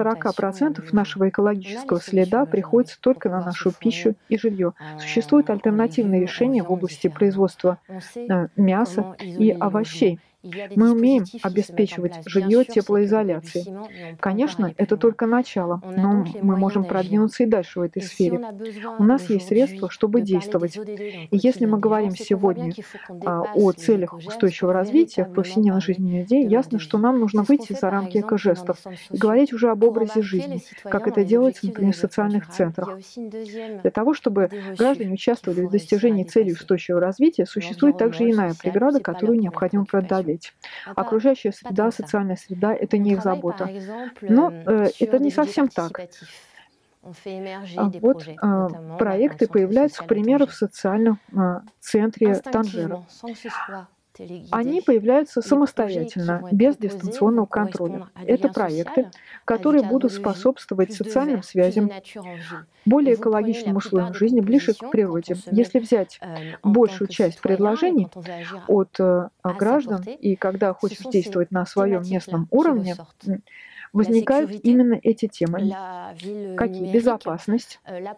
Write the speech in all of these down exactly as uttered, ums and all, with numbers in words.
сорока процентов нашего экологического следа приходится только на нашу пищу и жилье. Существуют en, en альтернативные légumes, en решения в viande области différemment. производства On sait э, мяса comment и isoler les logements. овощей. Мы умеем обеспечивать жилье теплоизоляцией. Конечно, это только начало, но мы можем продвинуться и дальше в этой сфере. У нас есть средства, чтобы действовать. И если мы говорим сегодня а, о целях устойчивого развития в повседневной жизни людей, ясно, что нам нужно выйти за рамки экожестов и говорить уже об образе жизни, как это делается, например, в социальных центрах. Для того, чтобы граждане участвовали в достижении целей устойчивого развития, существует также и иная преграда, которую необходимо преодолеть. Окружающая среда, социальная среда — это не их забота. Но э, это не совсем так. А вот а, проекты появляются, к примеру, в социальном а, центре Танжера. Они появляются самостоятельно, без дистанционного контроля. Это проекты, которые будут способствовать социальным связям, более экологичным условиям жизни, ближе к природе. Если взять большую часть предложений от э, граждан, и когда хочешь действовать на своем местном уровне, возникают именно эти темы. Какие? Безопасность,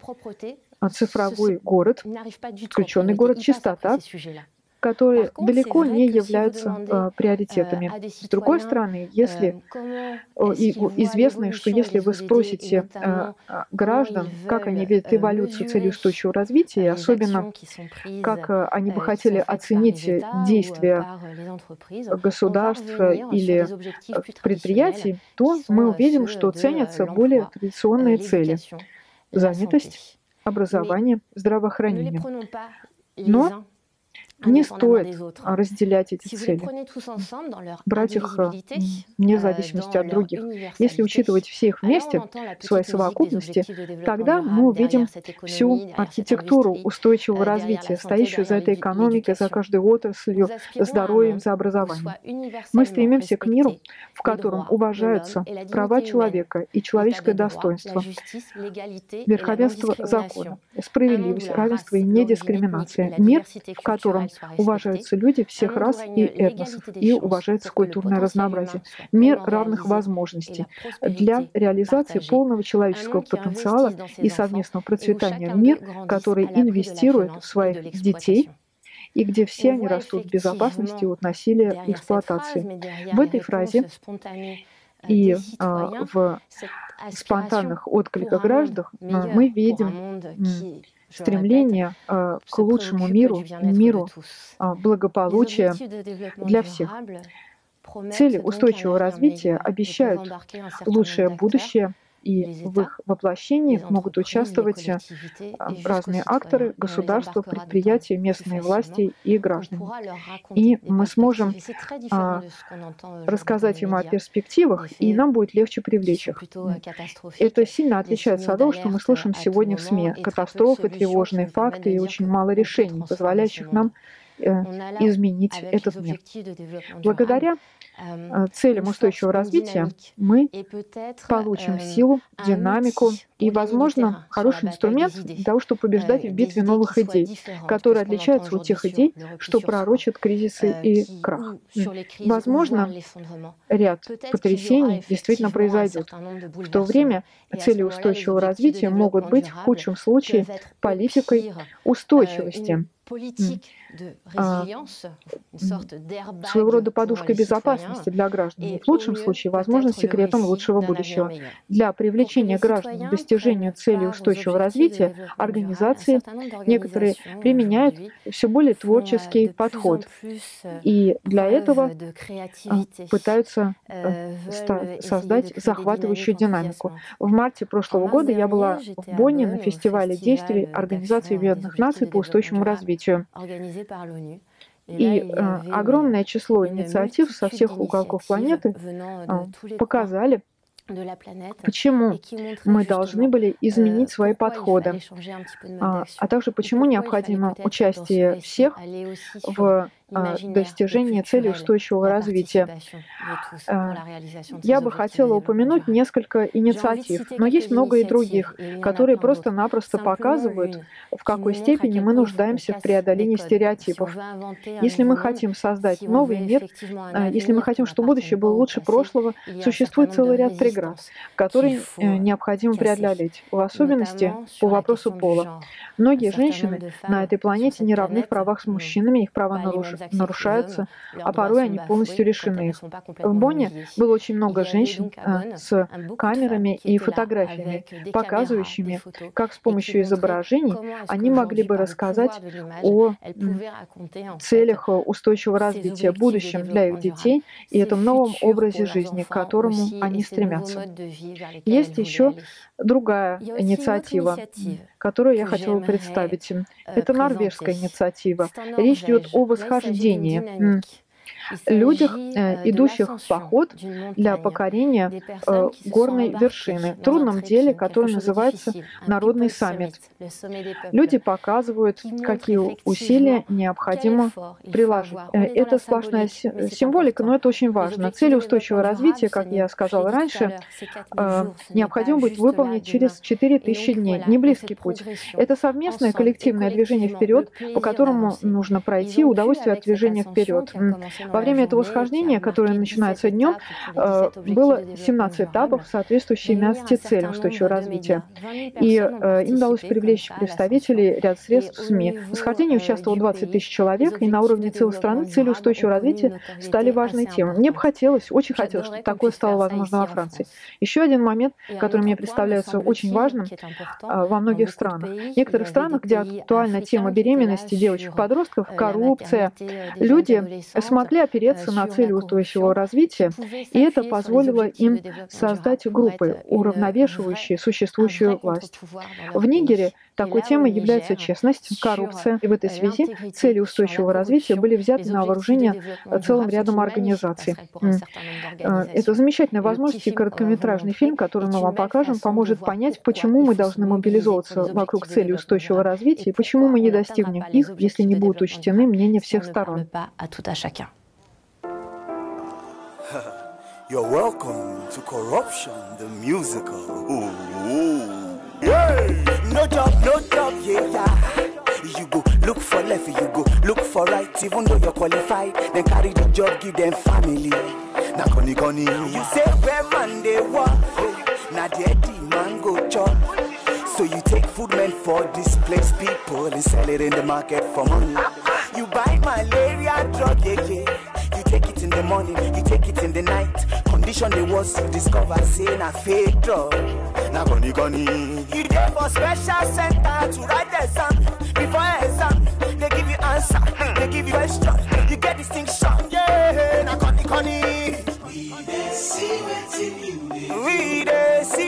цифровой город, включенный город, чистота, которые далеко не являются э, приоритетами. С другой стороны, если э, и, известно, что если вы спросите э, граждан, как они видят эволюцию целей устойчивого развития, особенно как э, они бы хотели оценить действия государств или предприятий, то мы увидим, что ценятся более традиционные цели: занятость, образование, здравоохранение. Но не стоит разделять эти цели, брать их вне зависимости от других. Если учитывать все их вместе, в своей совокупности, тогда мы увидим всю архитектуру устойчивого развития, стоящую за этой экономикой, за каждой отраслью, здоровьем, за образованием. Мы стремимся к миру, в котором уважаются права человека и человеческое достоинство, верховенство закона, справедливость, равенство и недискриминация. Мир, в котором уважаются люди всех рас и этносов, и уважается культурное разнообразие. Мир равных возможностей для реализации полного человеческого потенциала и совместного процветания. Мир, который инвестирует в своих детей, и где все они растут в безопасности от насилия и эксплуатации. В этой фразе и а, в спонтанных откликах граждан мы видим стремление э, к лучшему миру, миру э, благополучия для всех. Цели устойчивого развития обещают лучшее будущее, и в их воплощении могут участвовать э, разные акторы, государства, предприятия, местные власти и граждане. И мы сможем э, рассказать им о перспективах, и нам будет легче привлечь их. Это сильно отличается от того, что мы слышим сегодня в СМИ. Катастрофы, тревожные факты и очень мало решений, позволяющих нам изменить этот мир. Благодаря целям устойчивого развития мы получим силу, динамику и, возможно, хороший инструмент для того, чтобы побеждать в битве новых идей, которые отличаются от тех идей, что пророчат кризисы и крах. Возможно, ряд потрясений действительно произойдет. В то время цели устойчивого развития могут быть в худшем случае политикой устойчивости, своего рода подушкой безопасности для граждан, в лучшем случае, возможно, секретом лучшего будущего. Для привлечения граждан к достижению целей устойчивого развития организации некоторые применяют все более творческий подход, и для этого пытаются создать захватывающую динамику. В марте прошлого года я была в Бонне на фестивале действий Организации Объединенных Наций по устойчивому развитию. И э, огромное число инициатив со всех уголков планеты э, показали, почему мы должны были изменить свои подходы, а, а также почему необходимо участие всех в а, достижении цели устойчивого развития. А, я бы хотела упомянуть несколько инициатив, но есть много и других, которые просто-напросто показывают, в какой степени мы нуждаемся в преодолении стереотипов. Если мы хотим создать новый мир, а, если мы хотим, чтобы будущее было лучше прошлого, существует целый ряд преград, которые необходимо преодолеть, в особенности по вопросу пола. Многие женщины на этой планете не равны в правах с мужчинами, их права нарушены. нарушаются, а порой они полностью лишены их. В Бонне было очень много женщин э, с камерами и фотографиями, показывающими, как с помощью изображений они могли бы рассказать о целях устойчивого развития, будущем для их детей и этом новом образе жизни, к которому они стремятся. Есть еще другая инициатива, которую я хотела представить. Это норвежская инициатива. Речь идет о восхождении. Людях, идущих в поход для покорения горной вершины, в трудном деле, который называется Народный саммит. Люди показывают, какие усилия необходимо приложить. Это сплошная символика, но это очень важно. Цели устойчивого развития, как я сказала раньше, необходимо будет выполнить через четыре тысячи дней. Не близкий путь. Это совместное коллективное движение вперед, по которому нужно пройти удовольствие от движения вперед. Во время этого восхождения, которое начинается днем, было семнадцать этапов, соответствующие семнадцати целям устойчивого развития. И им удалось привлечь представителей ряд средств СМИ. В восхождении участвовало двадцать тысяч человек, и на уровне целой страны цели устойчивого развития стали важной темой. Мне бы хотелось, очень хотелось, чтобы такое стало возможно во Франции. Еще один момент, который мне представляется очень важным во многих странах. В некоторых странах, где актуальна тема беременности девочек-подростков, коррупция, люди смогли опереться на цели устойчивого развития, и это позволило им создать группы, уравновешивающие существующую власть. В Нигере такой темой является честность, коррупция, и в этой связи цели устойчивого развития были взяты на вооружение целым рядом организаций. Это замечательная возможность, и короткометражный фильм, который мы вам покажем, поможет понять, почему мы должны мобилизоваться вокруг целей устойчивого развития, и почему мы не достигнем их, если не будут учтены мнения всех сторон. You're welcome to Corruption, the musical. Ooh, ooh. Yeah. No job, no job, yeah, yeah. You go look for left, you go look for right. Even though you're qualified, then carry the job, give them family. Now, Connie, Connie. You say where man they walk, now the man go chop. So you take food meant for displaced people and sell it in the market for money. You buy malaria drug, yeah, yeah. You take it in the morning, you take it in the night. Condition the worst, you discover, say, na fake drug. Now, goni, goni. You there for special center to write the exam. Before exam, they give you answer, they give you question. You get distinction, yeah. Now, goni, goni. We dey see wetin you dey. We dey see